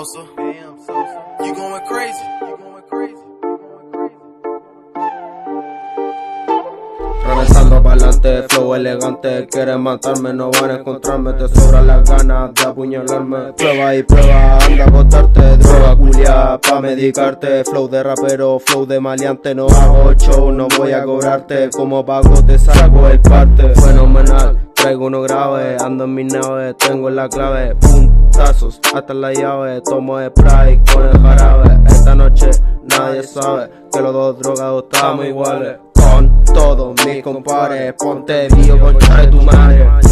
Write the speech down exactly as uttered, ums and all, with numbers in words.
Sosa. You going crazy. Regresando pa'lante, flow elegante. Quieren matarme, no van a encontrarme. Te sobran las ganas de apuñalarme. Prueba y prueba, anda a botarte. Droga culia pa' medicarte. Flow de rapero, flow de maleante. No hago show, no voy a cobrarte. Como pago te saco el parte. Fenomenal, traigo uno grave. Ando en mi nave, tengo la clave. Puntazos, hasta la llave. Tomo spray con el jarabe. Esta noche nadie sabe que los dos drogados estamos iguales. Con todos mis compadres, ponte vivo con tu madre.